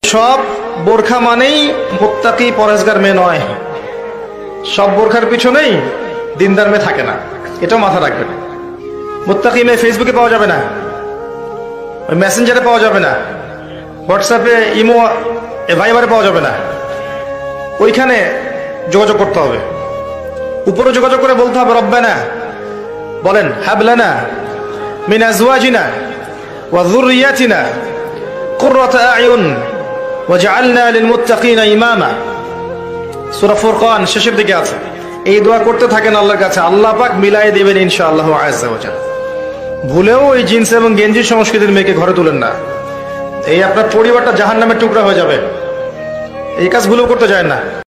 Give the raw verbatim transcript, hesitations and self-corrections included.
সব বোরখা মানেই মুত্তাকি পরেজগার মেয়ে নয়। সব বোরখার পিছনেই দিনদার মেয়ে থাকে না, এটাও মাথা রাখবেন। মুত্তাকি মেয়ে ফেসবুকে পাওয়া যাবে না, ওই মেসেঞ্জারে পাওয়া যাবে না, হোয়াটসঅ্যাপে ইমো ভাইবারে পাওয়া যাবে না। ওইখানে যোগাযোগ করতে হবে, উপরে যোগাযোগ করে বলতে হবে রব্বানা, বলেন হাবলানা মিন আজওয়াজিনা ওয়া যুররিয়াতিনা কুররাতা আয়ুন ওয়াজআলনা লিল মুত্তাকিনা ইমামা। সূরা ফুরকান শেষের দিকে আছে। এই দোয়া করতে থাকেন আল্লাহর কাছে, আল্লাহ পাক মিলাই দিবেন ইনশাআল্লাহ আযজা ওয়া জাল। ভুলেও ওই জিন্স এবং গেঞ্জি সংস্কৃতির মেয়েকে ঘরে তুলেন না, এই আপনার পরিবারটা জাহান্নামের টুকরা হয়ে যাবে। এই কাজ ভুলেও করতে যায় না।